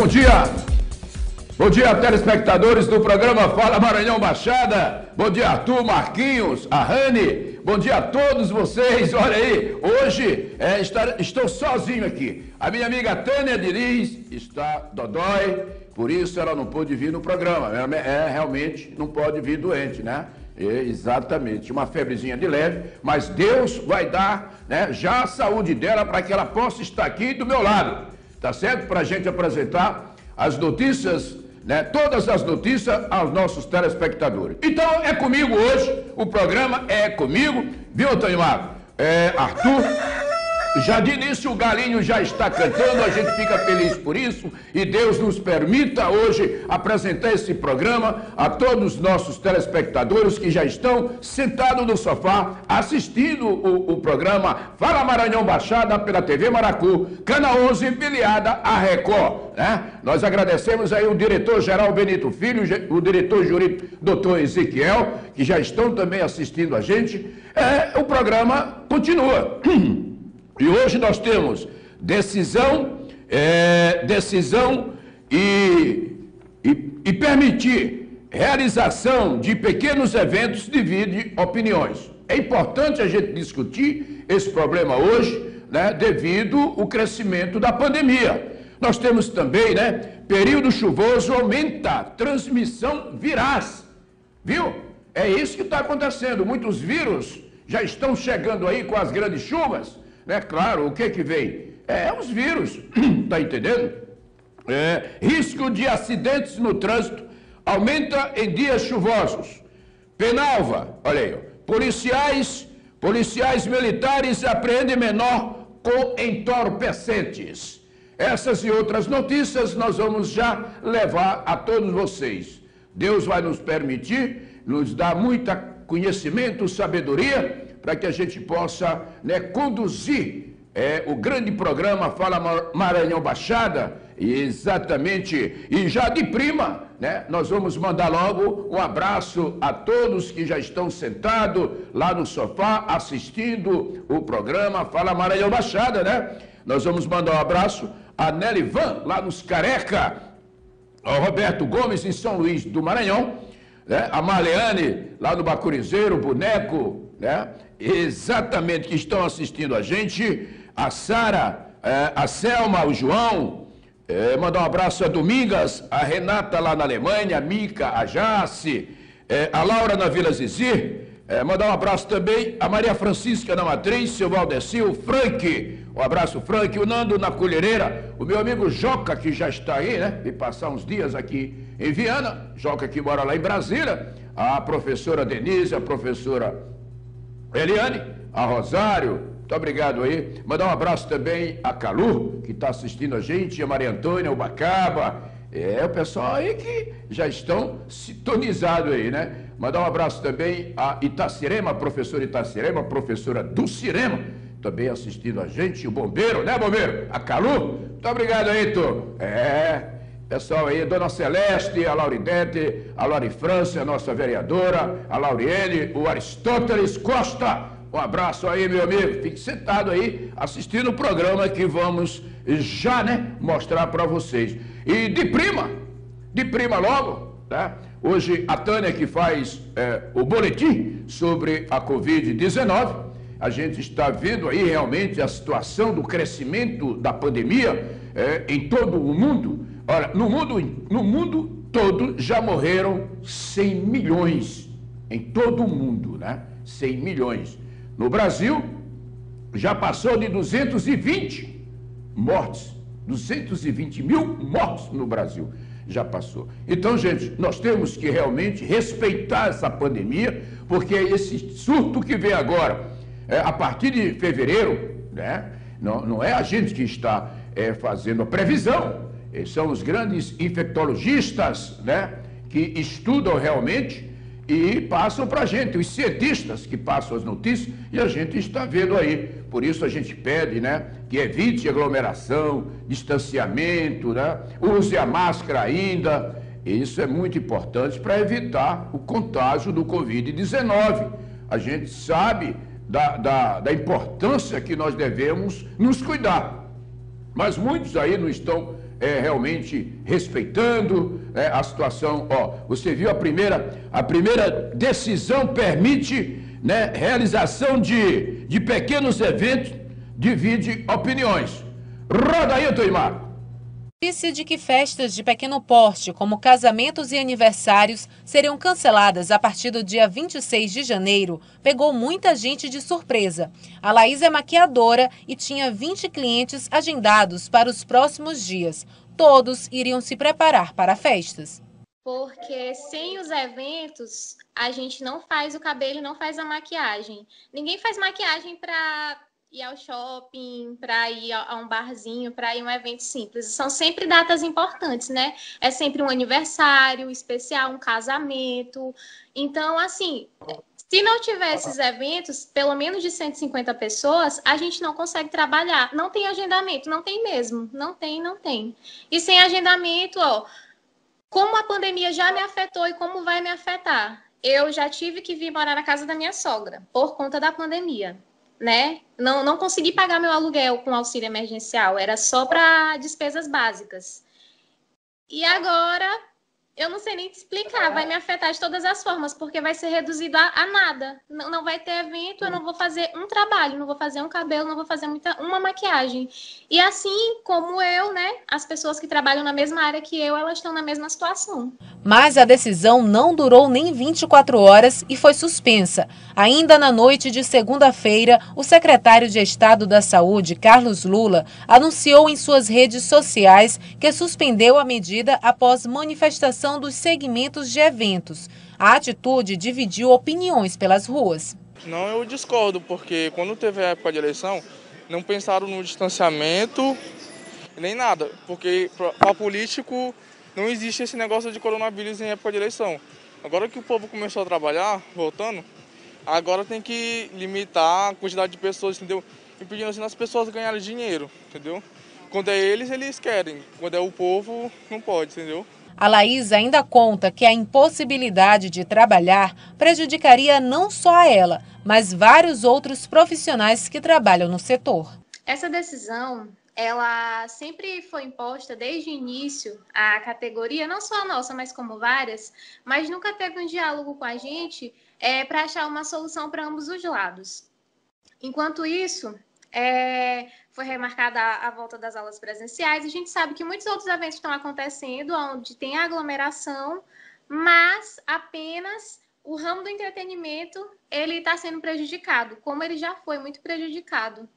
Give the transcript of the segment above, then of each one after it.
bom dia! Bom dia, telespectadores do programa Fala Maranhão Baixada. Bom dia, Arthur, Marquinhos, a Rani. Bom dia a todos vocês. Olha aí, hoje estou sozinho aqui. A minha amiga Tânia Diniz está dodói, por isso ela não pôde vir no programa. Realmente não pode vir doente, né? Exatamente, uma febrezinha de leve, mas Deus vai dar, né, já a saúde dela para que ela possa estar aqui do meu lado, tá certo? Para a gente apresentar as notícias, né, todas as notícias aos nossos telespectadores. Então é comigo hoje, o programa é comigo, viu, Tânia Marco? Arthur, já de início o galinho já está cantando, a gente fica feliz por isso e Deus nos permita hoje apresentar esse programa a todos os nossos telespectadores que já estão sentados no sofá assistindo o programa Fala Maranhão Baixada pela TV Maracu, Canal 11, filiada à Record, né? Nós agradecemos aí o diretor-geral Benito Filho, o diretor jurídico Dr. Ezequiel, que já estão também assistindo a gente. O programa continua. E hoje nós temos decisão e permitir realização de pequenos eventos divide opiniões. É importante a gente discutir esse problema hoje, né, devido ao crescimento da pandemia. Nós temos também, né, período chuvoso aumenta transmissão virais, viu? É isso que está acontecendo. Muitos vírus já estão chegando aí com as grandes chuvas. É claro, o que vem? Os vírus, tá entendendo? Risco de acidentes no trânsito aumenta em dias chuvosos. Penalva, olha aí, policiais militares apreendem menor com entorpecentes. Essas e outras notícias nós vamos já levar a todos vocês. Deus vai nos permitir, nos dar muito conhecimento, sabedoria, para que a gente possa, né, conduzir o grande programa Fala Maranhão Baixada, exatamente, e já de prima, né, nós vamos mandar logo um abraço a todos que já estão sentados lá no sofá, assistindo o programa Fala Maranhão Baixada, né? Nós vamos mandar um abraço a Nelly Van, lá nos Careca, ao Roberto Gomes, em São Luís do Maranhão, né? A Marleane, lá no Bacurizeiro, Boneco, né? Exatamente, que estão assistindo a gente, a Sara, a Selma, o João, mandar um abraço a Domingas, a Renata lá na Alemanha, a Mica, a Jace, a Laura na Vila Zizir, mandar um abraço também a Maria Francisca na Matriz, seu Valdeci, o Frank, um abraço Frank, o Nando na Colhereira, o meu amigo Joca, que já está aí, né, e passar uns dias aqui em Viana, Joca que mora lá em Brasília, a professora Denise, a professora Eliane, a Rosário, muito obrigado aí. Mandar um abraço também a Calu, que está assistindo a gente, a Maria Antônia, o Bacaba, o pessoal aí que já estão sintonizados aí, né? Mandar um abraço também a Itacirema, a professora Itacirema, a professora do Cirema, também assistindo a gente, o Bombeiro, né, Bombeiro? A Calu, muito obrigado aí, tu. Pessoal aí, Dona Celeste, a Lauridete, a Lori França, a nossa vereadora, a Lauriene, o Aristóteles Costa, um abraço aí, meu amigo, fique sentado aí, assistindo o programa que vamos já, né, mostrar para vocês. E de prima logo, tá? Hoje a Tânia que faz o boletim sobre a Covid-19, a gente está vendo aí realmente a situação do crescimento da pandemia em todo o mundo. Olha, no mundo todo já morreram 100 milhões, em todo o mundo, né? 100 milhões. No Brasil, já passou de 220 mortes, 220 mil mortes no Brasil, já passou. Então, gente, nós temos que realmente respeitar essa pandemia, porque esse surto que vem agora, a partir de fevereiro, né? Não é a gente que está fazendo a previsão, são os grandes infectologistas, né, que estudam realmente e passam para a gente, os cientistas que passam as notícias, e a gente está vendo aí. Por isso a gente pede, né, que evite aglomeração, distanciamento, né, use a máscara ainda. Isso é muito importante para evitar o contágio do Covid-19. A gente sabe da importância que nós devemos nos cuidar. Mas muitos aí não estão realmente respeitando a situação. Você viu a primeira decisão permite, né, realização de pequenos eventos, divide opiniões. Roda aí, Toimar. Disse de que festas de pequeno porte, como casamentos e aniversários, seriam canceladas a partir do dia 26 de janeiro, pegou muita gente de surpresa. A Laís é maquiadora e tinha 20 clientes agendados para os próximos dias. Todos iriam se preparar para festas. Porque sem os eventos, a gente não faz o cabelo, não faz a maquiagem. Ninguém faz maquiagem para ir ao shopping, para ir a um barzinho, para ir a um evento simples. São sempre datas importantes, né? É sempre um aniversário especial, um casamento. Então, assim, se não tiver esses eventos, pelo menos de 150 pessoas, a gente não consegue trabalhar. Não tem agendamento, não tem mesmo. Não tem. E sem agendamento, como a pandemia já me afetou e como vai me afetar? Eu já tive que vir morar na casa da minha sogra, por conta da pandemia, né? Não consegui pagar meu aluguel com auxílio emergencial, era só para despesas básicas. E agora, eu não sei nem te explicar, vai me afetar de todas as formas, porque vai ser reduzido a nada. Não vai ter evento, eu não vou fazer um trabalho, não vou fazer um cabelo, não vou fazer uma maquiagem. E assim como eu, né, as pessoas que trabalham na mesma área que eu, elas estão na mesma situação. Mas a decisão não durou nem 24 horas e foi suspensa. Ainda na noite de segunda-feira, o secretário de Estado da Saúde, Carlos Lula, anunciou em suas redes sociais que suspendeu a medida após manifestação dos segmentos de eventos. A atitude dividiu opiniões pelas ruas. Não, eu discordo, porque quando teve a época de eleição, não pensaram no distanciamento nem nada, porque para político não existe esse negócio de coronavírus em época de eleição. Agora que o povo começou a trabalhar, voltando, agora tem que limitar a quantidade de pessoas, entendeu? Impedindo assim as pessoas ganharem dinheiro, entendeu? Quando é eles querem. Quando é o povo, não pode, entendeu? A Laís ainda conta que a impossibilidade de trabalhar prejudicaria não só a ela, mas vários outros profissionais que trabalham no setor. Essa decisão, ela sempre foi imposta desde o início, a categoria, não só a nossa, mas como várias, mas nunca teve um diálogo com a gente para achar uma solução para ambos os lados. Enquanto isso, foi remarcada a volta das aulas presenciais. A gente sabe que muitos outros eventos estão acontecendo, onde tem aglomeração, mas apenas o ramo do entretenimento ele está sendo prejudicado, como ele já foi muito prejudicado.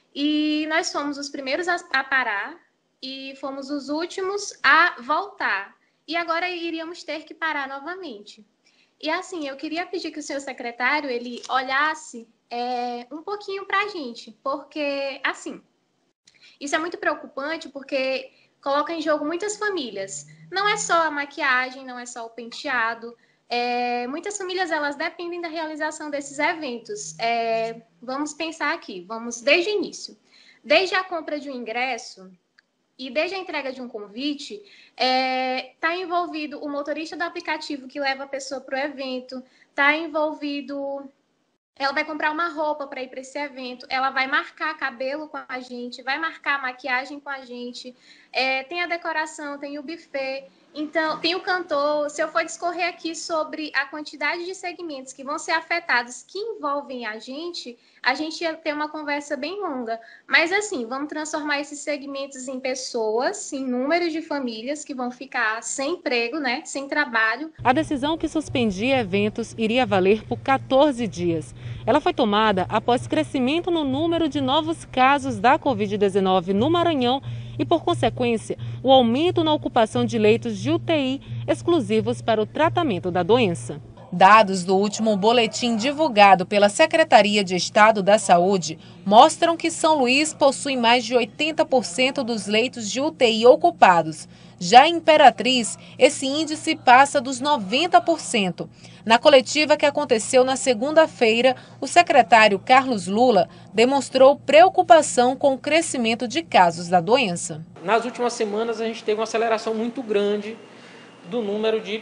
E nós fomos os primeiros a parar e fomos os últimos a voltar. E agora iríamos ter que parar novamente. E assim, eu queria pedir que o senhor secretário ele olhasse um pouquinho para a gente, porque, assim, isso é muito preocupante porque coloca em jogo muitas famílias. Não é só a maquiagem, não é só o penteado. Muitas famílias, elas dependem da realização desses eventos. Vamos pensar aqui, vamos desde o início. Desde a compra de um ingresso e desde a entrega de um convite, está envolvido o motorista do aplicativo que leva a pessoa para o evento, está envolvido... Ela vai comprar uma roupa para ir para esse evento, ela vai marcar cabelo com a gente, vai marcar maquiagem com a gente, tem a decoração, tem o buffet, então tem o cantor. Se eu for discorrer aqui sobre a quantidade de segmentos que vão ser afetados, que envolvem a gente ia ter uma conversa bem longa. Mas assim, vamos transformar esses segmentos em pessoas, em números de famílias que vão ficar sem emprego, né, sem trabalho. A decisão que suspendia eventos iria valer por 14 dias. Ela foi tomada após crescimento no número de novos casos da Covid-19 no Maranhão e, por consequência, o aumento na ocupação de leitos de UTI exclusivos para o tratamento da doença. Dados do último boletim divulgado pela Secretaria de Estado da Saúde mostram que São Luís possui mais de 80% dos leitos de UTI ocupados. Já em Imperatriz, esse índice passa dos 90%. Na coletiva que aconteceu na segunda-feira, o secretário Carlos Lula demonstrou preocupação com o crescimento de casos da doença. Nas últimas semanas, a gente teve uma aceleração muito grande do número de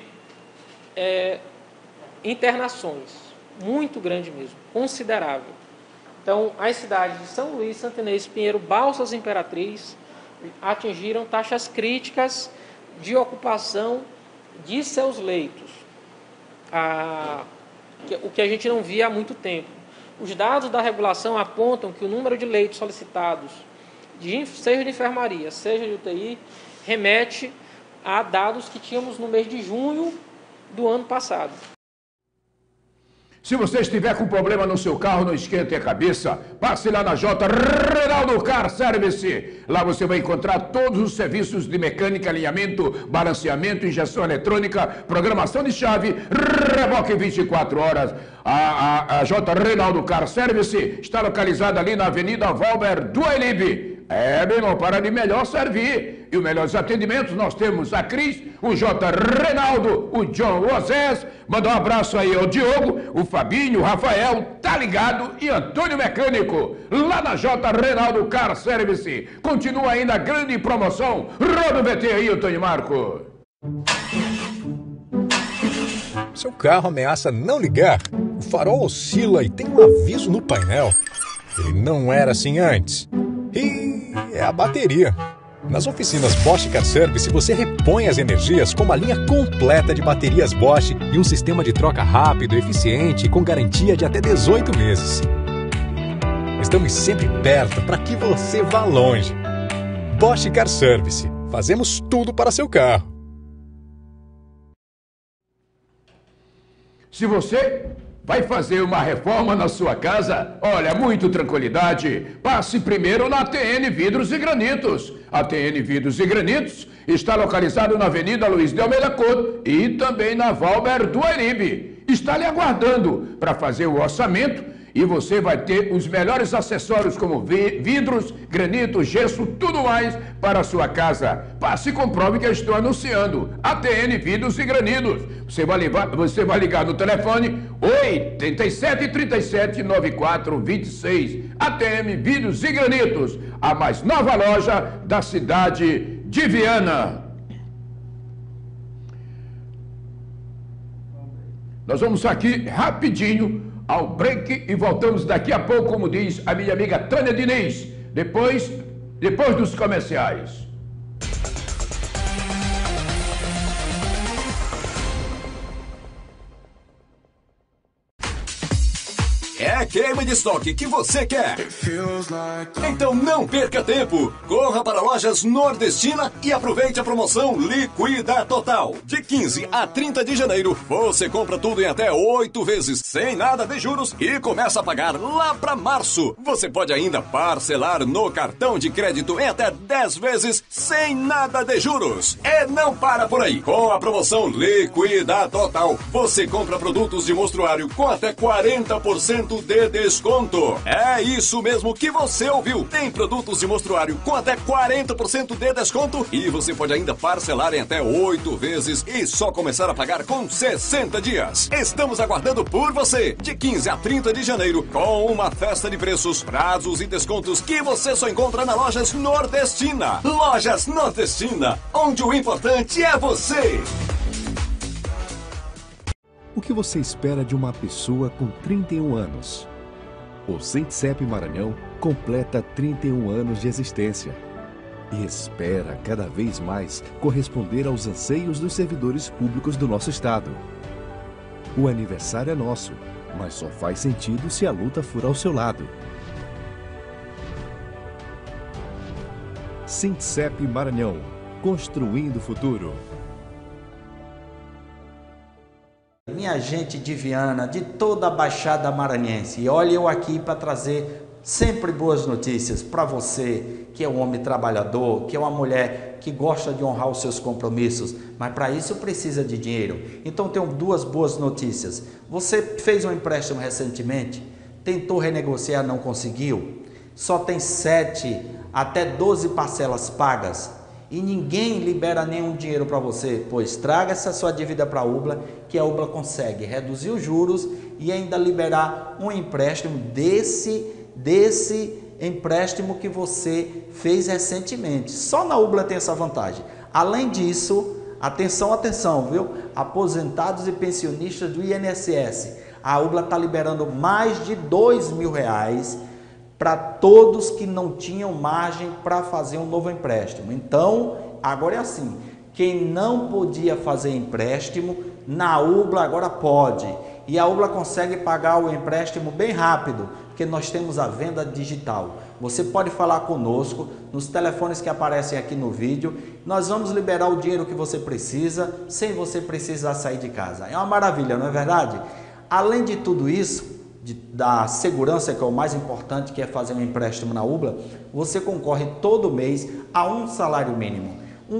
internações, muito grande mesmo, considerável. Então, as cidades de São Luís, Santa Inês, Pinheiro, Balsas e Imperatriz atingiram taxas críticas de ocupação de seus leitos, o que a gente não via há muito tempo. Os dados da regulação apontam que o número de leitos solicitados, seja de enfermaria, seja de UTI, remete a dados que tínhamos no mês de junho do ano passado. Se você estiver com problema no seu carro, não esquente a cabeça, passe lá na J. Reinaldo Car Service. Lá você vai encontrar todos os serviços de mecânica, alinhamento, balanceamento, injeção eletrônica, programação de chave, reboque 24 horas. A J. Reinaldo Car Service está localizada ali na Avenida Valber Duailib. Meu irmão, para de melhor servir. E os melhores atendimentos, nós temos a Cris, o J. Reinaldo, o John Osés. Manda um abraço aí ao Diogo, o Fabinho, o Rafael, tá ligado, e Antônio Mecânico. Lá na J. Reinaldo Car Service. Continua ainda a grande promoção. Roda o VT aí, Antônio Marco. Seu carro ameaça não ligar, o farol oscila e tem um aviso no painel. Ele não era assim antes. E é a bateria. Nas oficinas Bosch Car Service você repõe as energias com uma linha completa de baterias Bosch e um sistema de troca rápido, eficiente e com garantia de até 18 meses. Estamos sempre perto para que você vá longe. Bosch Car Service. Fazemos tudo para seu carro. Se você vai fazer uma reforma na sua casa, olha, muito tranquilidade. Passe primeiro na ATN Vidros e Granitos. A ATN Vidros e Granitos está localizado na Avenida Luiz de Almeida Couto e também na Valber Duailib. Está lhe aguardando para fazer o orçamento e você vai ter os melhores acessórios como vidros, granito, gesso, tudo mais para a sua casa. Passe e comprove que eu estou anunciando. ATN Vidros e Granitos. Você vai ligar no telefone 8737-9426. ATM Vidros e Granitos, a mais nova loja da cidade de Viana. Nós vamos aqui rapidinho ao break e voltamos daqui a pouco, como diz a minha amiga Tânia Diniz, depois dos comerciais. É queima de estoque que você quer. Então não perca tempo. Corra para Lojas Nordestina e aproveite a promoção Liquida Total. De 15 a 30 de janeiro, você compra tudo em até 8 vezes, sem nada de juros e começa a pagar lá para março. Você pode ainda parcelar no cartão de crédito em até 10 vezes, sem nada de juros. E não para por aí. Com a promoção Liquida Total, você compra produtos de mostruário com até 40% de desconto. É isso mesmo que você ouviu. Tem produtos de mostruário com até 40% de desconto e você pode ainda parcelar em até 8 vezes e só começar a pagar com 60 dias. Estamos aguardando por você de 15 a 30 de janeiro com uma festa de preços, prazos e descontos que você só encontra na Lojas Nordestina. Lojas Nordestina, onde o importante é você. O que você espera de uma pessoa com 31 anos? O Sintcep Maranhão completa 31 anos de existência e espera cada vez mais corresponder aos anseios dos servidores públicos do nosso estado. O aniversário é nosso, mas só faz sentido se a luta for ao seu lado. Sintcep Maranhão, construindo o futuro. Minha gente de Viana, de toda a Baixada Maranhense, e olha eu aqui para trazer sempre boas notícias para você, que é um homem trabalhador, que é uma mulher que gosta de honrar os seus compromissos, mas para isso precisa de dinheiro. Então tenho duas boas notícias. Você fez um empréstimo recentemente, tentou renegociar, não conseguiu, só tem 7 até 12 parcelas pagas. E ninguém libera nenhum dinheiro para você, pois traga essa sua dívida para a UBLA, que a UBLA consegue reduzir os juros e ainda liberar um empréstimo desse empréstimo que você fez recentemente. Só na UBLA tem essa vantagem. Além disso, atenção, viu? Aposentados e pensionistas do INSS. A UBLA está liberando mais de R$2.000 para todos que não tinham margem para fazer um novo empréstimo. Então, agora é assim, quem não podia fazer empréstimo, na UBLA agora pode. E a UBLA consegue pagar o empréstimo bem rápido, porque nós temos a venda digital. Você pode falar conosco nos telefones que aparecem aqui no vídeo. Nós vamos liberar o dinheiro que você precisa, sem você precisar sair de casa. É uma maravilha, não é verdade? Além de tudo isso, da segurança, que é o mais importante, que é fazer um empréstimo na UBLA, você concorre todo mês a um salário mínimo, R$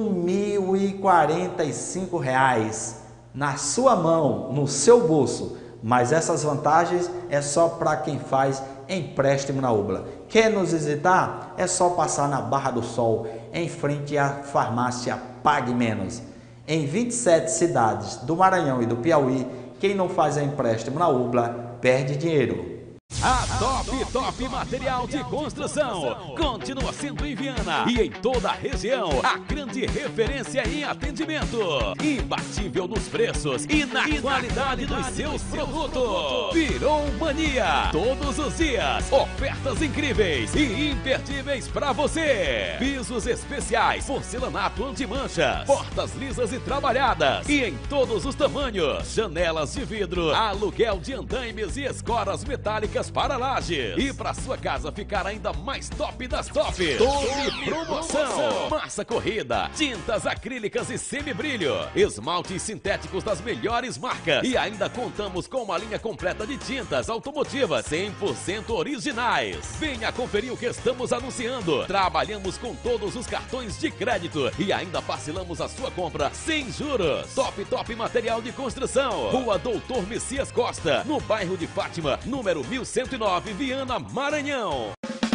1.045 na sua mão, no seu bolso. Mas essas vantagens é só para quem faz empréstimo na UBLA. Quer nos visitar? É só passar na Barra do Sol, em frente à farmácia Pague Menos. Em 27 cidades do Maranhão e do Piauí, quem não faz empréstimo na UBLA perde dinheiro. A Top Material de Construção continua sendo em Viana e em toda a região a grande referência em atendimento, imbatível nos preços e na qualidade dos seus produtos. Virou mania, todos os dias, ofertas incríveis e imperdíveis para você. Pisos especiais, porcelanato anti-manchas, portas lisas e trabalhadas e em todos os tamanhos, janelas de vidro, aluguel de andaimes e escoras metálicas para laje. E para sua casa ficar ainda mais top das top, Top Promoção. Massa corrida, tintas acrílicas e semibrilho, esmaltes sintéticos das melhores marcas. E ainda contamos com uma linha completa de tintas automotivas 100% originais. Venha conferir o que estamos anunciando. Trabalhamos com todos os cartões de crédito e ainda parcelamos a sua compra sem juros. Top Material de Construção, Rua Doutor Messias Costa, no bairro de Fátima, número 1109, Viana, Maranhão.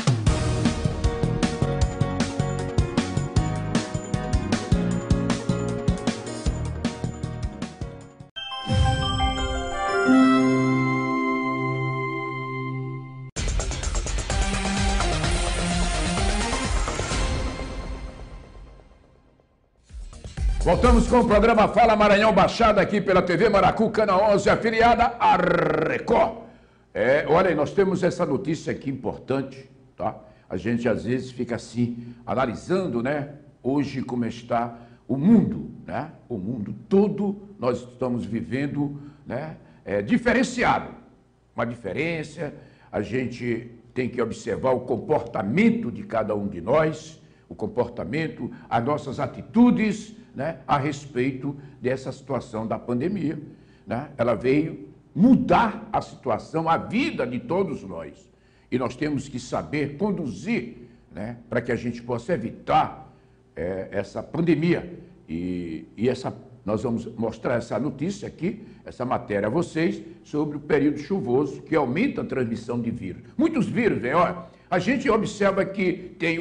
Voltamos com o programa Fala Maranhão, baixado aqui pela TV Maracu, Canal 11, afiliada a Record. Olha aí, nós temos essa notícia aqui importante, tá? A gente às vezes fica assim, analisando, né? Hoje como está o mundo, né? O mundo todo nós estamos vivendo, né? Diferenciado. Uma diferença, a gente tem que observar o comportamento de cada um de nós, o comportamento, as nossas atitudes, né? A respeito dessa situação da pandemia, né? Ela veio mudar a situação, a vida de todos nós. E nós temos que saber conduzir, né, para que a gente possa evitar essa pandemia. Nós vamos mostrar essa notícia aqui, essa matéria a vocês, sobre o período chuvoso, que aumenta a transmissão de vírus. Muitos vírus, né? Olha, a gente observa que tem o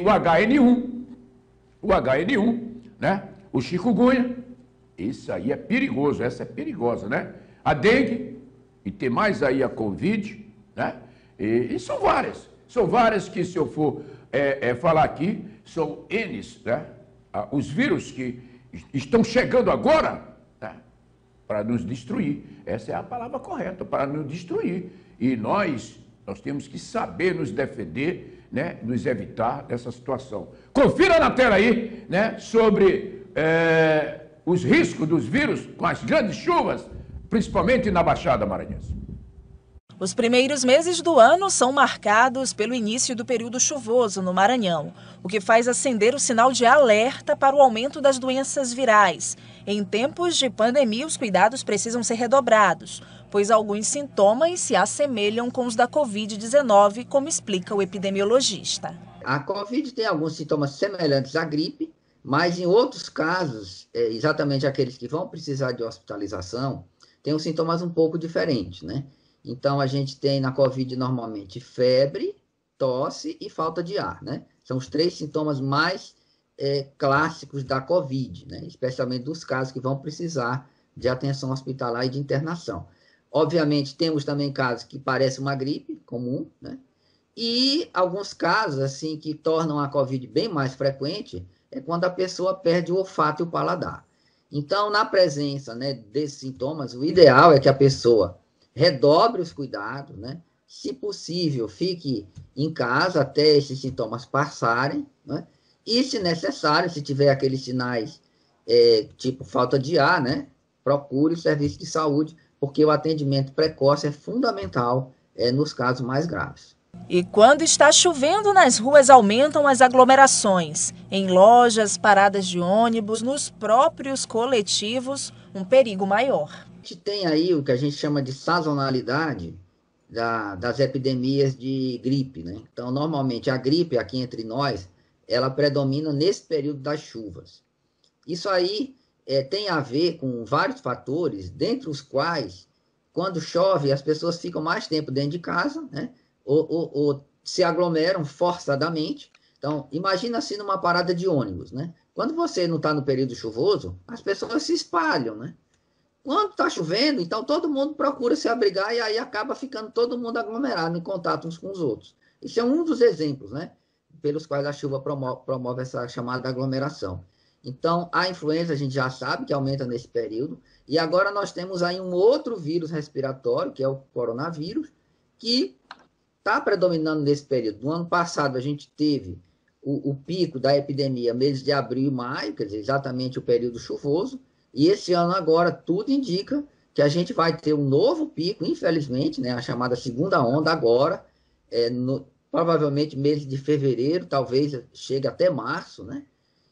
HN1, né? O chikungunya, isso aí é perigoso, essa é perigosa, né? A dengue, e tem mais aí a Covid, né? E são várias que, se eu for falar aqui, são N's, né? Os vírus que estão chegando agora, né? Para nos destruir. Essa é a palavra correta, para nos destruir. E nós temos que saber nos defender, né? Nos evitar dessa situação. Confira na tela aí, né? Sobre os riscos dos vírus com as grandes chuvas, principalmente na Baixada Maranhense. Os primeiros meses do ano são marcados pelo início do período chuvoso no Maranhão, o que faz acender o sinal de alerta para o aumento das doenças virais. Em tempos de pandemia, os cuidados precisam ser redobrados, pois alguns sintomas se assemelham com os da Covid-19, como explica o epidemiologista. A Covid tem alguns sintomas semelhantes à gripe, mas em outros casos, exatamente aqueles que vão precisar de hospitalização, tem os sintomas um pouco diferentes, né? Então, a gente tem na Covid normalmente febre, tosse e falta de ar, né? São os três sintomas mais clássicos da Covid, né? Especialmente dos casos que vão precisar de atenção hospitalar e de internação. Obviamente, temos também casos que parecem uma gripe comum, né? E alguns casos, assim, que tornam a Covid bem mais frequente, é quando a pessoa perde o olfato e o paladar. Então, na presença, né, desses sintomas, o ideal é que a pessoa redobre os cuidados, né, se possível, fique em casa até esses sintomas passarem, né? E, se necessário, se tiver aqueles sinais, tipo falta de ar, né? Procure o serviço de saúde, porque o atendimento precoce é fundamental nos casos mais graves. E quando está chovendo, nas ruas aumentam as aglomerações. Em lojas, paradas de ônibus, nos próprios coletivos, um perigo maior. A gente tem aí o que a gente chama de sazonalidade das epidemias de gripe, né? Então, normalmente, a gripe aqui entre nós, ela predomina nesse período das chuvas. Isso aí tem a ver com vários fatores, dentre os quais, quando chove, as pessoas ficam mais tempo dentro de casa, né? Ou se aglomeram forçadamente. Então, imagina assim numa parada de ônibus, né? Quando você não está no período chuvoso, as pessoas se espalham, né? Quando está chovendo, então todo mundo procura se abrigar e aí acaba ficando todo mundo aglomerado, em contato uns com os outros. Isso é um dos exemplos, né? Pelos quais a chuva promove essa chamada aglomeração. Então, a influenza a gente já sabe que aumenta nesse período, e agora nós temos aí um outro vírus respiratório, que é o coronavírus, que está predominando nesse período. No ano passado, a gente teve o pico da epidemia, meses de abril e maio, quer dizer, exatamente o período chuvoso, e esse ano agora tudo indica que a gente vai ter um novo pico, infelizmente, né, a chamada segunda onda agora, provavelmente meses de fevereiro, talvez chegue até março, né?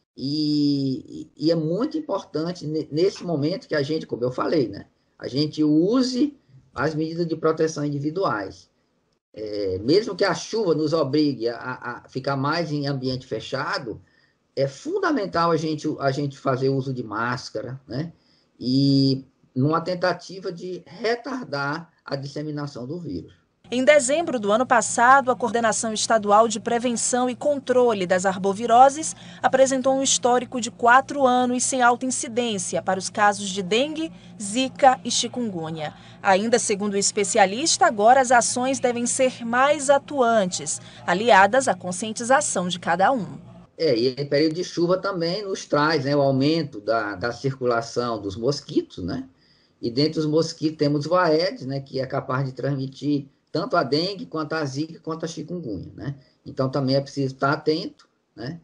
E é muito importante nesse momento que a gente, como eu falei, né, a gente use as medidas de proteção individuais. Mesmo que a chuva nos obrigue a ficar mais em ambiente fechado, é fundamental a gente fazer uso de máscara, né? E numa tentativa de retardar a disseminação do vírus. Em dezembro do ano passado, a Coordenação Estadual de Prevenção e Controle das Arboviroses apresentou um histórico de 4 anos sem alta incidência para os casos de dengue, zika e chikungunya. Ainda segundo o especialista, agora as ações devem ser mais atuantes, aliadas à conscientização de cada um. E em período de chuva também nos traz, né, o aumento da circulação dos mosquitos, né? E dentre os mosquitos temos o Aedes, né, que é capaz de transmitir tanto a dengue, quanto a zika, quanto a chikungunya, né? Então, também é preciso estar atento, né?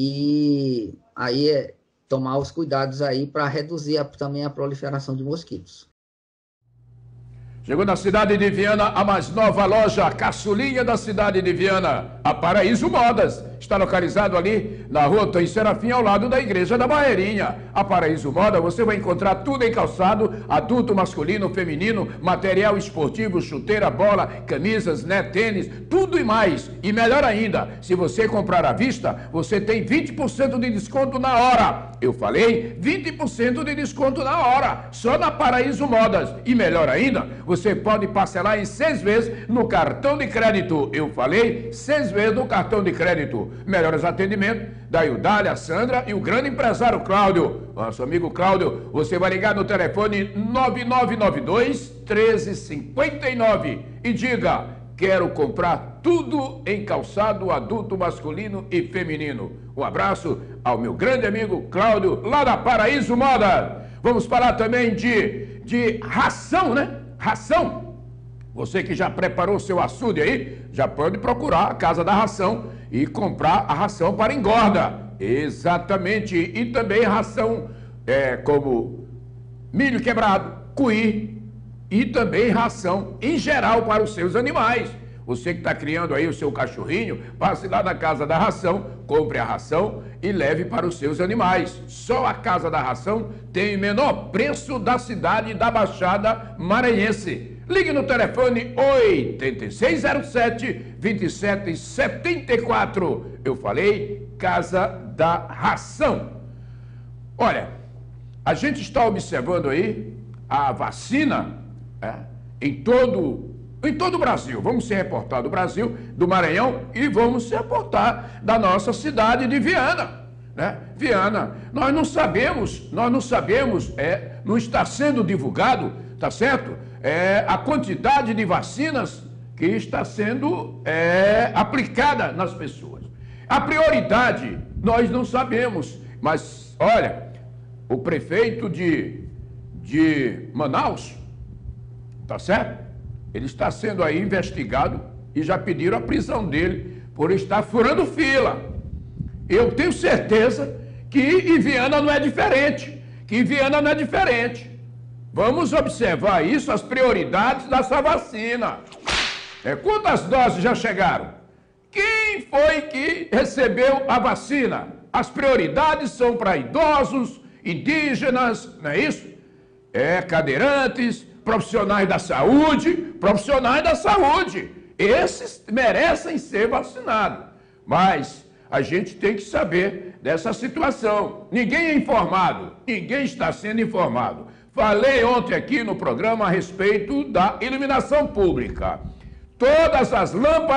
E aí tomar os cuidados aí para reduzir também a proliferação de mosquitos. Chegou na cidade de Viana a mais nova loja, caçulinha da cidade de Viana, a Paraíso Modas. Está localizado ali na rua Antônio Serafim, ao lado da Igreja da Barreirinha. A Paraíso Moda, você vai encontrar tudo em calçado, adulto, masculino, feminino, material esportivo, chuteira, bola, camisas, né, tênis, tudo e mais. E melhor ainda, se você comprar à vista, você tem 20% de desconto na hora. Eu falei 20% de desconto na hora, só na Paraíso Modas. E melhor ainda, você pode parcelar em 6 vezes no cartão de crédito. Eu falei 6 vezes no cartão de crédito. Melhores atendimentos da Eudália, Sandra e o grande empresário Cláudio. Nosso amigo Cláudio, você vai ligar no telefone 9992-1359 e diga: quero comprar tudo em calçado adulto, masculino e feminino. Um abraço ao meu grande amigo Cláudio, lá da Paraíso Moda. Vamos falar também de ração, né? Ração. Você que já preparou seu açude aí, já pode procurar a Casa da Ração e comprar a ração para engorda. Exatamente. E também ração como milho quebrado, cuí e também ração em geral para os seus animais. Você que está criando aí o seu cachorrinho, passe lá na Casa da Ração, compre a ração e leve para os seus animais. Só a Casa da Ração tem o menor preço da cidade da Baixada Maranhense. Ligue no telefone 8607-2774. Eu falei Casa da Ração. Olha, a gente está observando aí a vacina em todo o Brasil. Vamos se reportar do Brasil, do Maranhão, e vamos se reportar da nossa cidade de Viana, né? Viana, nós não sabemos, não está sendo divulgado, tá certo? A quantidade de vacinas que está sendo aplicada nas pessoas. A prioridade, nós não sabemos, mas, olha, o prefeito de Manaus, tá certo? Ele está sendo aí investigado e já pediram a prisão dele por estar furando fila. Eu tenho certeza que em Viana não é diferente. Vamos observar isso, as prioridades dessa vacina. Quantas doses já chegaram? Quem foi que recebeu a vacina? As prioridades são para idosos, indígenas, não é isso? Cadeirantes, profissionais da saúde. Esses merecem ser vacinados. Mas a gente tem que saber dessa situação. Ninguém é informado, ninguém está sendo informado. Falei ontem aqui no programa a respeito da iluminação pública. Todas as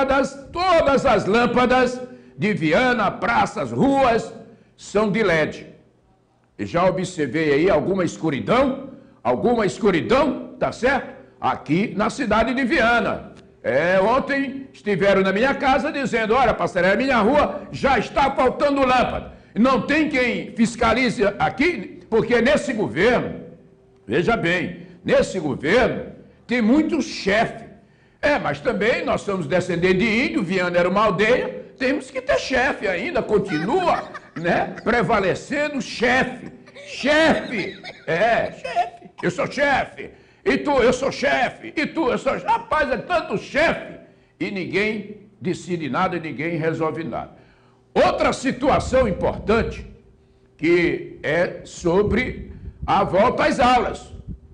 lâmpadas de Viana, praças, ruas, são de LED. E já observei aí alguma escuridão, tá certo? Aqui na cidade de Viana. Ontem estiveram na minha casa dizendo, olha, Passarela, minha rua já está faltando lâmpada. Não tem quem fiscalize aqui, porque nesse governo, veja bem, nesse governo tem muito chefe. Mas também nós somos descendentes de índio, Viana era uma aldeia, temos que ter chefe ainda, continua, né, prevalecendo chefe. Chefe. Eu sou chefe. E tu, eu sou chefe. E tu, eu sou chefe. Rapaz, é tanto chefe. E ninguém decide nada e ninguém resolve nada. Outra situação importante, que é sobre a volta às aulas.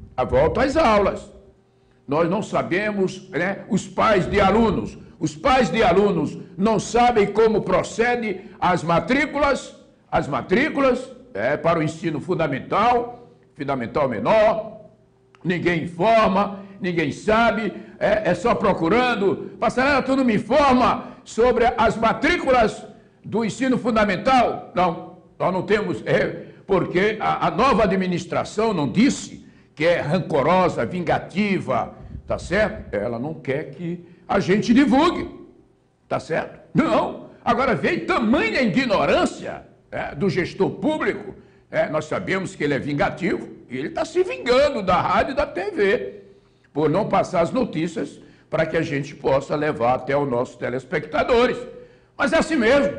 Nós não sabemos, né, os pais de alunos não sabem como procede as matrículas para o ensino fundamental menor, ninguém informa, ninguém sabe, só procurando. Passarela, tu não me informa sobre as matrículas do ensino fundamental? Não, nós não temos, porque a nova administração não disse que é rancorosa, vingativa, tá certo? Ela não quer que a gente divulgue, tá certo? Não. Agora veio tamanha ignorância do gestor público. Nós sabemos que ele é vingativo e ele está se vingando da rádio e da TV por não passar as notícias para que a gente possa levar até os nossos telespectadores. Mas é assim mesmo.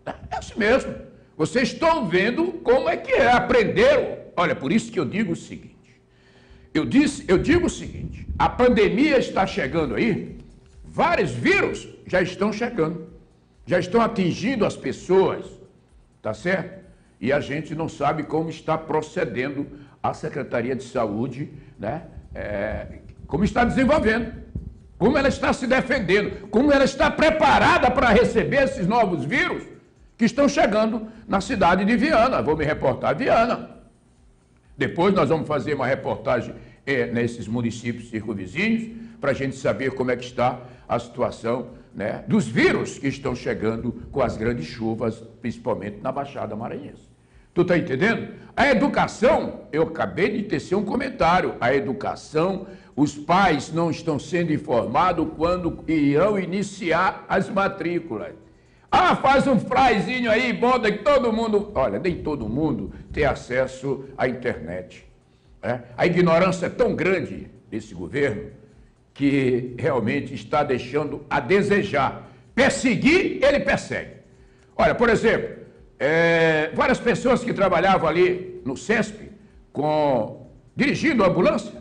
Vocês estão vendo como é que aprenderam. Olha, por isso que eu digo o seguinte. Eu digo o seguinte, a pandemia está chegando aí, vários vírus já estão chegando, já estão atingindo as pessoas, tá certo? E a gente não sabe como está procedendo a Secretaria de Saúde, né? Como está desenvolvendo, como ela está se defendendo, como ela está preparada para receber esses novos vírus que estão chegando na cidade de Viana. Vou me reportar a Viana. Depois nós vamos fazer uma reportagem nesses municípios circunvizinhos para a gente saber como é que está a situação, né, dos vírus que estão chegando com as grandes chuvas, principalmente na Baixada Maranhense. Tu está entendendo? A educação, eu acabei de tecer um comentário, a educação, os pais não estão sendo informados quando irão iniciar as matrículas. Faz um flyzinho aí, bota que todo mundo... Olha, nem todo mundo tem acesso à internet. A ignorância é tão grande desse governo que realmente está deixando a desejar. Perseguir, ele persegue. Olha, por exemplo, várias pessoas que trabalhavam ali no CESP, dirigindo ambulância,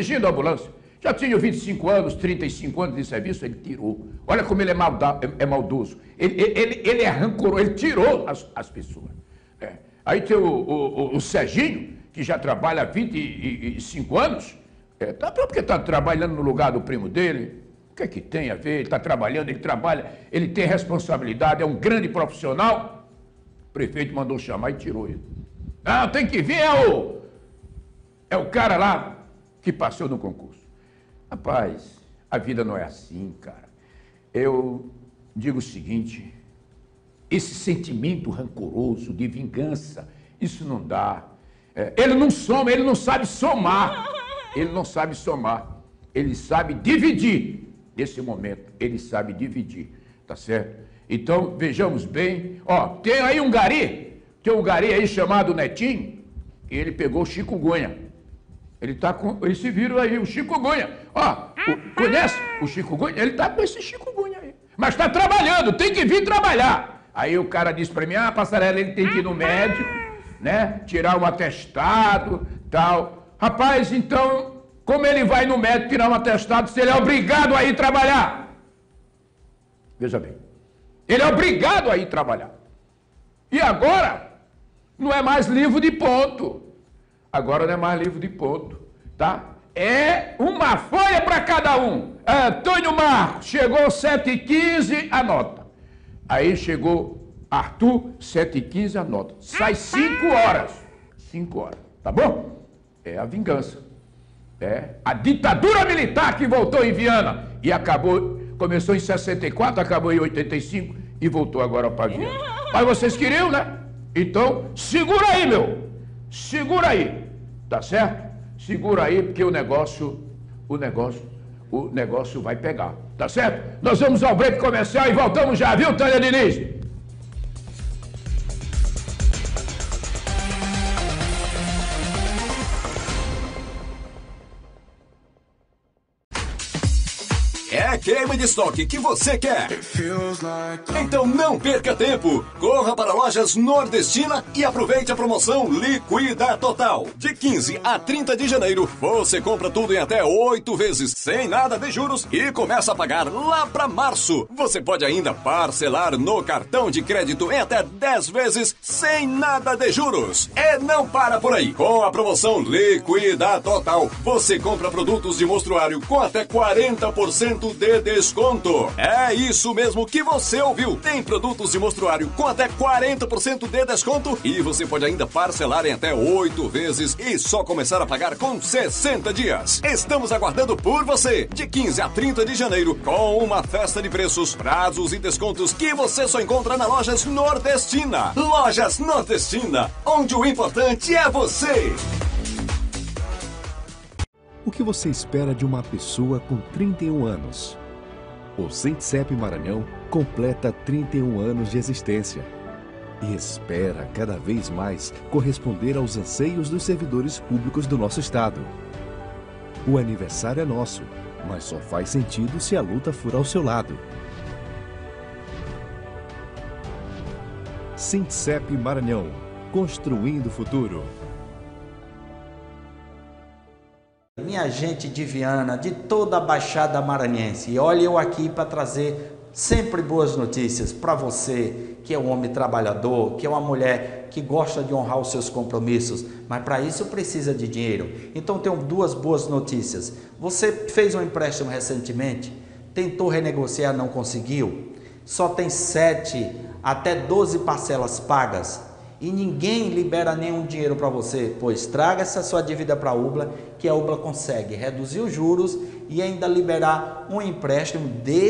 já tinham 25 anos, 35 anos de serviço, ele tirou. Olha como ele é maldoso. Ele é rancoroso, ele tirou as pessoas. Aí tem o Serginho, que já trabalha há 25 anos, porque está trabalhando no lugar do primo dele. O que é que tem a ver? Ele está trabalhando, ele tem responsabilidade, é um grande profissional. O prefeito mandou chamar e tirou ele. Tem que vir, é o cara lá que passou no concurso. Rapaz, a vida não é assim, cara. Eu digo o seguinte, esse sentimento rancoroso de vingança, isso não dá. Ele não soma, ele não sabe somar. Ele sabe dividir. Nesse momento, ele sabe dividir, tá certo? Então, vejamos bem. Tem aí um gari aí chamado Netinho, e ele pegou chikungunya. Ele tá com esse vírus aí, o chikungunya. Conhece o chikungunya? Ele está com esse chikungunya aí. Mas está trabalhando, tem que vir trabalhar. Aí o cara disse para mim, Passarela, ele tem que ir no médico, né? Tirar um atestado, tal. Rapaz, então, como ele vai no médico tirar um atestado se ele é obrigado a ir trabalhar? Veja bem, ele é obrigado a ir trabalhar. E agora, não é mais livro de ponto. Agora não é mais livro de ponto, tá? É uma folha para cada um. Antônio Marcos, chegou 7h15, anota. Aí chegou Arthur, 7h15, anota. Sai 5 horas. 5 horas, tá bom? É a vingança. É a ditadura militar que voltou em Viana e acabou, começou em 64, acabou em 85 e voltou agora para Viana. Mas vocês queriam, né? Então, segura aí, meu. Segura aí. Tá certo? Segura aí, porque o negócio vai pegar. Tá certo? Nós vamos ao break comercial e voltamos já, viu, Tânia Diniz? É queima de estoque que você quer. Então não perca tempo. Corra para Lojas Nordestina e aproveite a promoção Liquida Total. De 15 a 30 de janeiro, você compra tudo em até 8 vezes, sem nada de juros e começa a pagar lá para março. Você pode ainda parcelar no cartão de crédito em até 10 vezes, sem nada de juros. E não para por aí. Com a promoção Liquida Total, você compra produtos de mostruário com até 40% de desconto. É isso mesmo que você ouviu. Tem produtos de mostruário com até 40% de desconto e você pode ainda parcelar em até 8 vezes e só começar a pagar com 60 dias. Estamos aguardando por você de 15 a 30 de janeiro com uma festa de preços, prazos e descontos que você só encontra na Lojas Nordestina. Lojas Nordestina, onde o importante é você. O que você espera de uma pessoa com 31 anos? O Sintcep Maranhão completa 31 anos de existência e espera cada vez mais corresponder aos anseios dos servidores públicos do nosso estado. O aniversário é nosso, mas só faz sentido se a luta for ao seu lado. Sintcep Maranhão, construindo o futuro. Minha gente de Viana, de toda a Baixada Maranhense, e olha eu aqui para trazer sempre boas notícias para você, que é um homem trabalhador, que é uma mulher que gosta de honrar os seus compromissos, mas para isso precisa de dinheiro. Então tenho duas boas notícias. Você fez um empréstimo recentemente, tentou renegociar, não conseguiu, só tem 7 até 12 parcelas pagas, e ninguém libera nenhum dinheiro para você, pois traga essa sua dívida para a UBLA, que a UBLA consegue reduzir os juros e ainda liberar um empréstimo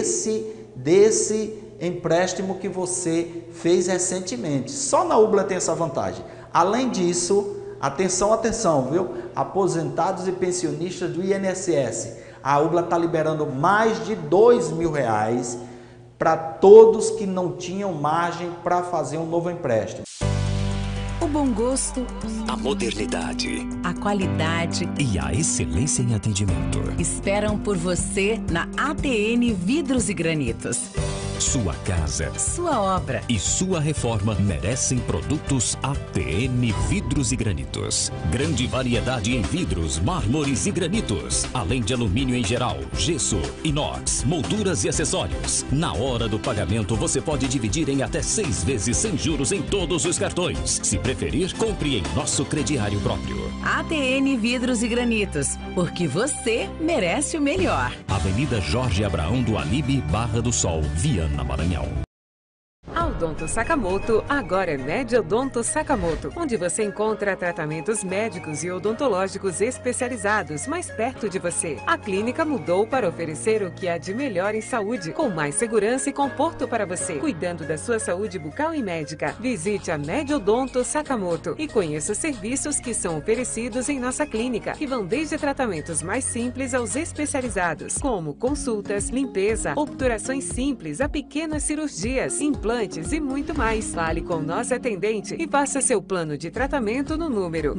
desse empréstimo que você fez recentemente. Só na UBLA tem essa vantagem. Além disso, atenção, viu? Aposentados e pensionistas do INSS, a UBLA está liberando mais de R$2.000 para todos que não tinham margem para fazer um novo empréstimo. O bom gosto, a modernidade, a qualidade e a excelência em atendimento esperam por você na ATN Vidros e Granitos. Sua casa, sua obra e sua reforma merecem produtos ATN Vidros e Granitos. Grande variedade em vidros, mármores e granitos, além de alumínio em geral, gesso, inox, molduras e acessórios. Na hora do pagamento, você pode dividir em até 6 vezes sem juros em todos os cartões. Se preferir, compre em nosso crediário próprio. ATN Vidros e Granitos, porque você merece o melhor. Avenida Jorge Abraão do Alibe, Barra do Sol, Viana, Maranhão. A Odonto Sakamoto agora é Mediodonto Sakamoto, onde você encontra tratamentos médicos e odontológicos especializados mais perto de você. A clínica mudou para oferecer o que há de melhor em saúde, com mais segurança e conforto para você, cuidando da sua saúde bucal e médica. Visite a Mediodonto Sakamoto e conheça os serviços que são oferecidos em nossa clínica, que vão desde tratamentos mais simples aos especializados, como consultas, limpeza, obturações simples a pequenas cirurgias, implantes exames e muito mais. Fale com nossa atendente e faça seu plano de tratamento no número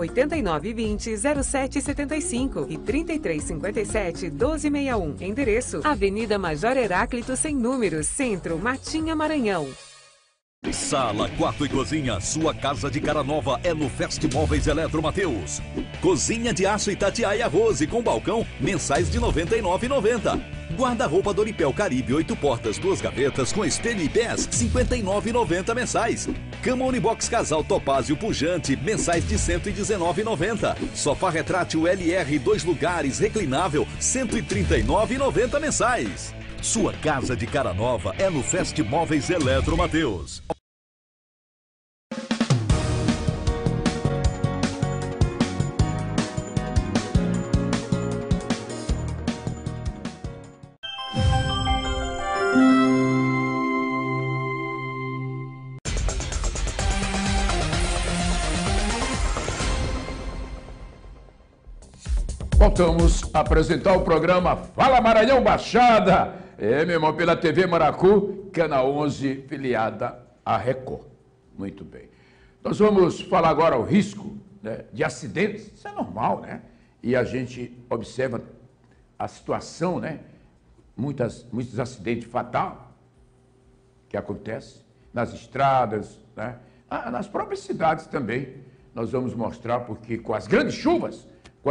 98920-0775 e 3357-1261. Endereço: Avenida Major Heráclito sem número, Centro, Matinha, Maranhão. Sala, quarto e cozinha, sua casa de cara nova é no Festmóveis Eletro Mateus. Cozinha de aço Itatiaia Rose com balcão, mensais de R$ 99,90. Guarda-roupa Doripel Caribe, 8 portas, 2 gavetas com espelho e pés, R$ 59,90 mensais. Cama Unibox Casal Topázio Pujante, mensais de R$ 119,90. Sofá retrátil LR, 2 lugares, reclinável, R$ 139,90 mensais. Sua casa de cara nova é no Festmóveis Eletro Mateus. Voltamos a apresentar o programa Fala Maranhão Baixada. Meu irmão, pela TV Maracu, canal 11, filiada à Record. Muito bem. Nós vamos falar agora o risco, né, de acidentes. Isso é normal, né? E a gente observa a situação, né? Muitos acidentes fatais que acontecem nas estradas, né? Nas próprias cidades também. Nós vamos mostrar porque com as grandes chuvas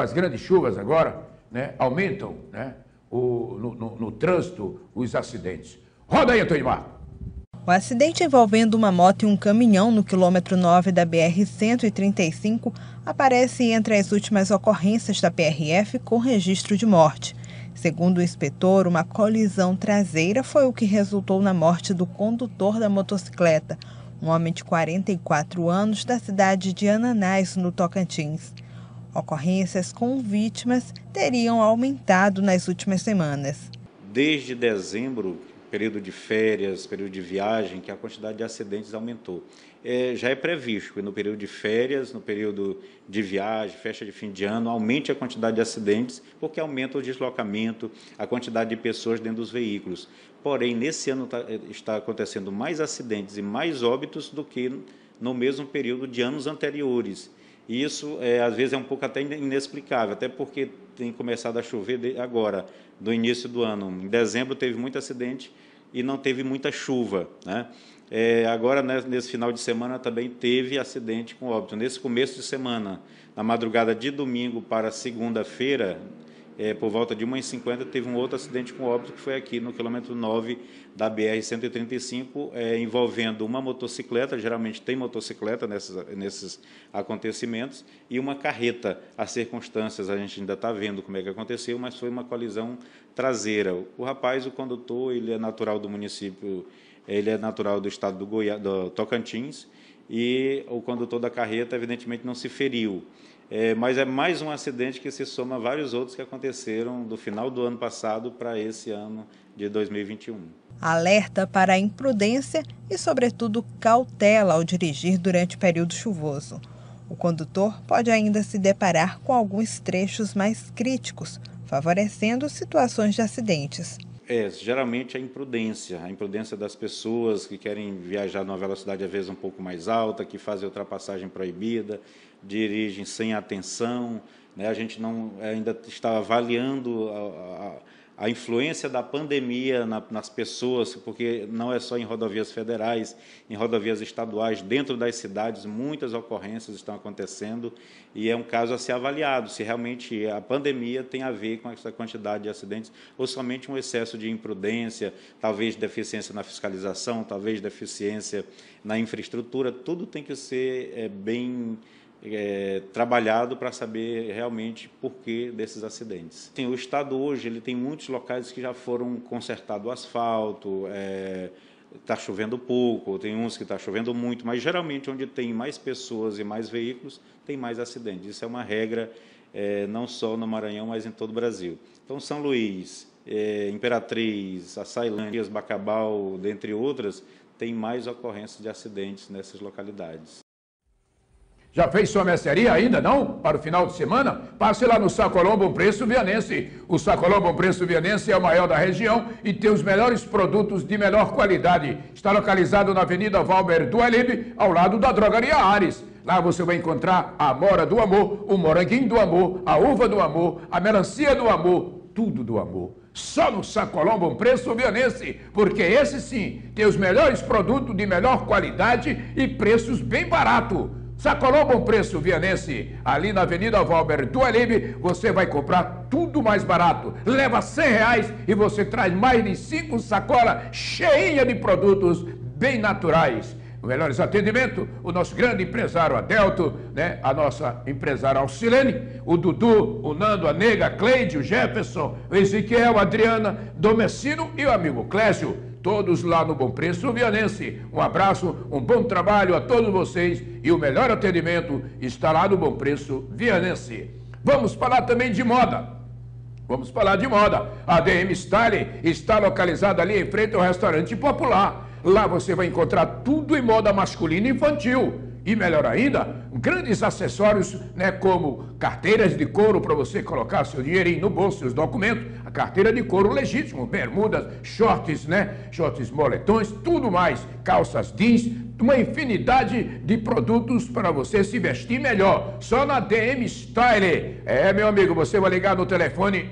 agora, né, aumentam, né, no trânsito os acidentes. Roda aí, Antônio Marco. O acidente envolvendo uma moto e um caminhão no quilômetro 9 da BR-135 aparece entre as últimas ocorrências da PRF com registro de morte. Segundo o inspetor, uma colisão traseira foi o que resultou na morte do condutor da motocicleta, um homem de 44 anos da cidade de Ananás, no Tocantins. Ocorrências com vítimas teriam aumentado nas últimas semanas. Desde dezembro, período de férias, período de viagem, que a quantidade de acidentes aumentou. Já é previsto que no período de férias, no período de viagem, festa de fim de ano, aumente a quantidade de acidentes, porque aumenta o deslocamento, a quantidade de pessoas dentro dos veículos. Porém, nesse ano está acontecendo mais acidentes e mais óbitos do que no mesmo período de anos anteriores. E isso, às vezes, é um pouco até inexplicável, até porque tem começado a chover agora, do início do ano. Em dezembro teve muito acidente e não teve muita chuva, né? Agora, nesse final de semana, também teve acidente com óbito. Nesse começo de semana, na madrugada de domingo para segunda-feira, por volta de 1h50, teve um outro acidente com óbito, que foi aqui no quilômetro 9 da BR-135, envolvendo uma motocicleta, geralmente tem motocicleta nesses acontecimentos, e uma carreta. As circunstâncias a gente ainda está vendo como é que aconteceu, mas foi uma colisão traseira. O rapaz, o condutor, ele é natural do município, ele é natural do estado do Tocantins, e o condutor da carreta, evidentemente, não se feriu. Mas é mais um acidente que se soma a vários outros que aconteceram do final do ano passado para esse ano de 2021. Alerta para a imprudência e, sobretudo, cautela ao dirigir durante o período chuvoso. O condutor pode ainda se deparar com alguns trechos mais críticos, favorecendo situações de acidentes. Geralmente a imprudência das pessoas que querem viajar numa velocidade às vezes um pouco mais alta, que fazem ultrapassagem proibida, dirigem sem atenção, né? A gente ainda está avaliando a influência da pandemia nas pessoas, porque não é só em rodovias federais, em rodovias estaduais, dentro das cidades, muitas ocorrências estão acontecendo e é um caso a ser avaliado, se realmente a pandemia tem a ver com essa quantidade de acidentes ou somente um excesso de imprudência, talvez deficiência na fiscalização, talvez deficiência na infraestrutura. Tudo tem que ser bem trabalhado para saber realmente por que desses acidentes. O Estado hoje ele tem muitos locais que já foram consertado o asfalto, está chovendo pouco, tem uns que está chovendo muito, mas geralmente onde tem mais pessoas e mais veículos, tem mais acidentes. Isso é uma regra não só no Maranhão, mas em todo o Brasil. Então, São Luís, Imperatriz, Açailândia, Bacabal, dentre outras, tem mais ocorrências de acidentes nessas localidades. Já fez sua mercearia ainda não? Para o final de semana? Passe lá no Sacolão Bom Preço Vianense. O Sacolão Bom Preço Vianense é o maior da região e tem os melhores produtos de melhor qualidade. Está localizado na Avenida Valber do Alibe, ao lado da Drogaria Ares. Lá você vai encontrar a amora do amor, o moranguinho do amor, a uva do amor, a melancia do amor, tudo do amor. Só no Sacolão Bom Preço Vianense, porque esse sim tem os melhores produtos de melhor qualidade e preços bem baratos. Sacolão Bom Preço Vianense, ali na Avenida Valber do Alibe, você vai comprar tudo mais barato. Leva R$100 e você traz mais de 5 sacolas cheinhas de produtos bem naturais. O melhores atendimento, o nosso grande empresário Adelto, né? A nossa empresária Alcilene, o Dudu, o Nando, a Nega, a Cleide, o Jefferson, o Ezequiel, a Adriana, Domecino e o amigo Clésio. Todos lá no Bom Preço Vianense. Um abraço, um bom trabalho a todos vocês e o melhor atendimento está lá no Bom Preço Vianense. Vamos falar também de moda. Vamos falar de moda. A DM Style está localizada ali em frente ao restaurante popular. Lá você vai encontrar tudo em moda masculina e infantil. E melhor ainda, grandes acessórios, né, como carteiras de couro para você colocar seu dinheirinho no bolso, seus documentos, a carteira de couro legítimo, bermudas, shorts, né, shorts moletões, tudo mais, calças jeans, uma infinidade de produtos para você se vestir melhor, só na DM Style. É, meu amigo, você vai ligar no telefone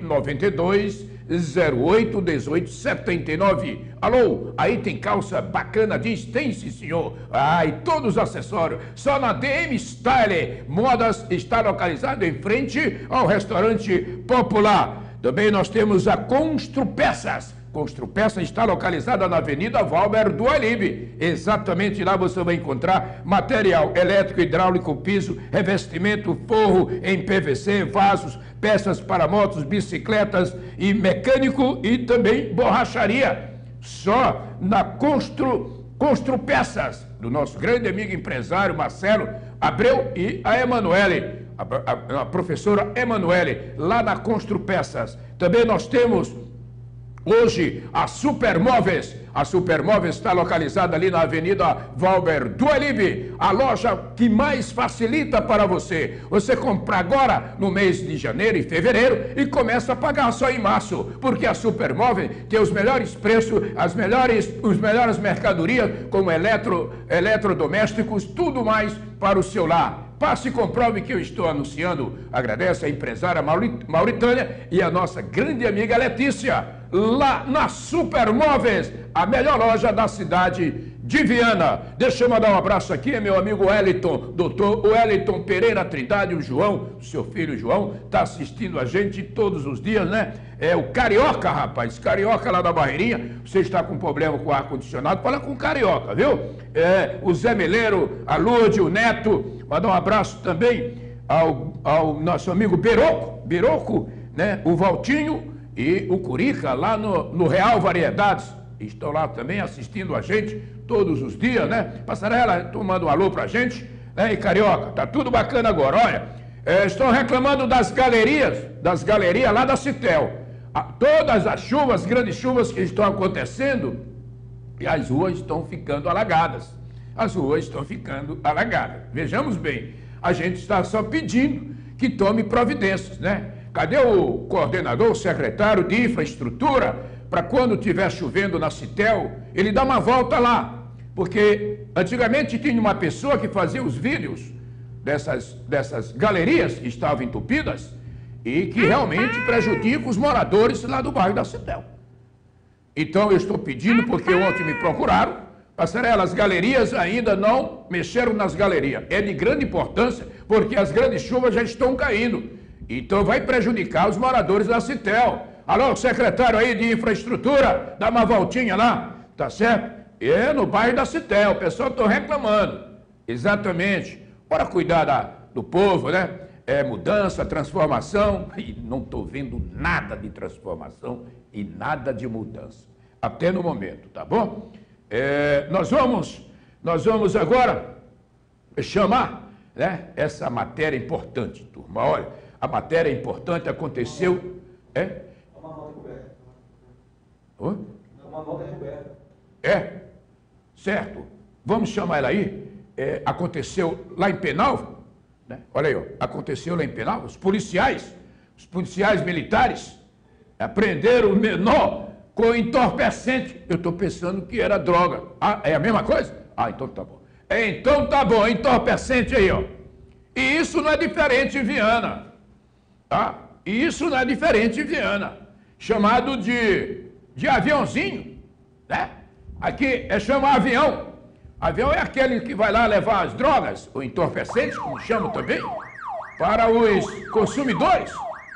9208-1879. Alô, aí tem calça bacana jeans? Tem, sim, senhor. Ah, e todos os acessórios, só na DM Style. Modas está localizado em frente ao restaurante popular. Também nós temos a Constru Peças. Constru Peças está localizada na Avenida Valber do Alibe. Exatamente lá você vai encontrar material elétrico, hidráulico, piso, revestimento, forro em PVC, vasos, peças para motos, bicicletas e mecânico e também borracharia. Só na Constru Peças, do nosso grande amigo empresário Marcelo Abreu e a Emanuele, a professora Emanuele, lá na Constru Peças. Também nós temos hoje a Supermóveis. A Supermóveis está localizada ali na Avenida Valber do Alibe, a loja que mais facilita para você. Você compra agora no mês de janeiro e fevereiro e começa a pagar só em março, porque a Supermóveis tem os melhores preços, os melhores mercadorias, como eletrodomésticos, tudo mais para o seu lar. Passe e comprove que eu estou anunciando. Agradece a empresária Mauritânia e a nossa grande amiga Letícia, lá na Supermóveis, a melhor loja da cidade de Viana. Deixa eu mandar um abraço aqui, meu amigo Wellington, doutor Wellington Pereira Trindade, o João, seu filho João, está assistindo a gente todos os dias, né? É o Carioca, rapaz, Carioca lá da Barreirinha. Você está com problema com o ar-condicionado, fala com o Carioca, viu? É, o Zé Meleiro, a Lourdes, o Neto. Mandar um abraço também ao nosso amigo Beroco, né? O Valtinho e o Curica, lá no Real Variedades. Estão lá também assistindo a gente todos os dias, né? Passarela, tu manda um alô pra gente, né? E Carioca, tá tudo bacana agora. Olha, estão reclamando das galerias lá da Citel. Todas as chuvas, grandes chuvas que estão acontecendo, e as ruas estão ficando alagadas. As ruas estão ficando alagadas. Vejamos bem, a gente está só pedindo que tome providências, né? Cadê o coordenador, o secretário de infraestrutura, para quando estiver chovendo na Citel, ele dá uma volta lá? Porque antigamente tinha uma pessoa que fazia os vídeos dessas galerias que estavam entupidas e que realmente prejudicam os moradores lá do bairro da Citel. Então eu estou pedindo, porque ontem me procuraram, Passarela, as galerias ainda não mexeram nas galerias. É de grande importância, porque as grandes chuvas já estão caindo. Então vai prejudicar os moradores da Citel. Alô, secretário aí de infraestrutura, dá uma voltinha lá, tá certo? É no bairro da Citel, o pessoal está reclamando. Exatamente. Bora cuidar do povo, né? É mudança, transformação, e não estou vendo nada de transformação e nada de mudança. Até no momento, tá bom? Nós vamos agora chamar, né, essa matéria importante, turma. Olha, a matéria importante aconteceu... Uma nota coberta. Oi? Uma nota coberta. Certo. Vamos chamar ela aí. Aconteceu lá em Penal, né? Olha aí, ó, aconteceu lá em Penal, os policiais militares prenderam o menor com entorpecente. Eu estou pensando que era droga. Ah, é a mesma coisa? Ah, então tá bom. Então tá bom, entorpecente aí, ó. E isso não é diferente em Viana, tá? E isso não é diferente em Viana. Chamado de aviãozinho, né? Aqui é chamar avião. Avião é aquele que vai lá levar as drogas, o entorpecente, como chamam também, para os consumidores.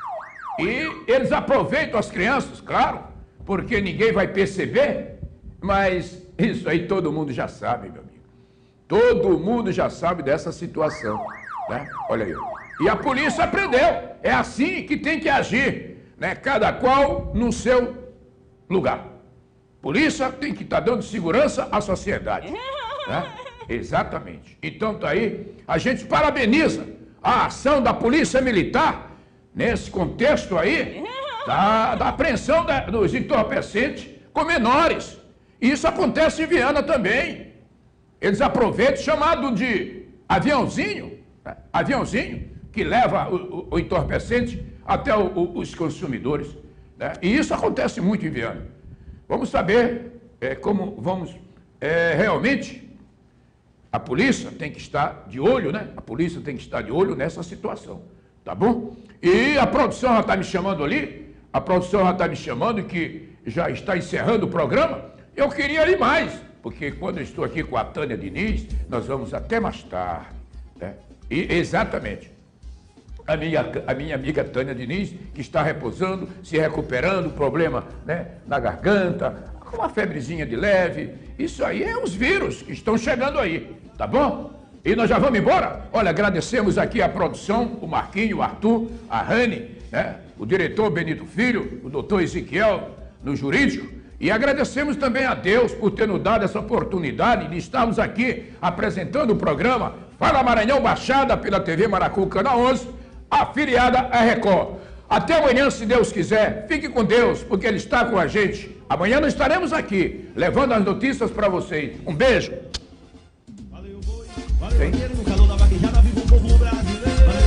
E eles aproveitam as crianças, claro, porque ninguém vai perceber, mas isso aí todo mundo já sabe, meu amigo. Todo mundo já sabe dessa situação, né? Olha aí. E a polícia prendeu. É assim que tem que agir, né? Cada qual no seu lugar. Polícia tem que estar dando segurança à sociedade, né? Exatamente. Então tá aí, a gente parabeniza a ação da Polícia Militar nesse contexto aí da apreensão dos entorpecentes com menores. Isso acontece em Viana também. Eles aproveitam, chamado de aviãozinho, né? Aviãozinho, que leva o entorpecente até os consumidores, né? E isso acontece muito em Viana. Vamos saber como vamos realmente. A polícia tem que estar de olho, né? A polícia tem que estar de olho nessa situação, tá bom? E a produção já está me chamando ali, a produção já está me chamando que já está encerrando o programa. Eu queria ir mais, porque quando eu estou aqui com a Tânia Diniz, nós vamos até mais tarde, né? E exatamente, a minha amiga Tânia Diniz, que está repousando, se recuperando, problema, né, na garganta, com uma febrezinha de leve. Isso aí é os vírus que estão chegando aí, tá bom? E nós já vamos embora? Olha, agradecemos aqui a produção, o Marquinho, o Arthur, a Rani, né, o diretor Benito Filho, o doutor Ezequiel, no jurídico. E agradecemos também a Deus por ter nos dado essa oportunidade de estarmos aqui apresentando o programa Fala Maranhão Baixada pela TV Maracu, Canal 11, afiliada à Record. Até amanhã, se Deus quiser. Fique com Deus, porque Ele está com a gente. Amanhã nós estaremos aqui, levando as notícias para vocês. Um beijo. Valeu, valeu, no calor da vaquejada, viva o povo brasileiro.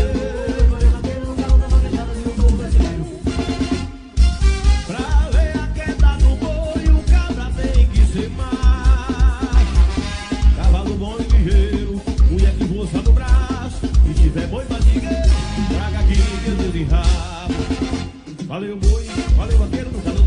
Pra ver a queda do boi, o cabra tem que ser mais. Cavalo bom e ligeiro, mulher que voa no braço. E tiver boi fatigueiro, traga aqui que eu desenrabo. Valeu, boi, valeu, vaqueiro, no calor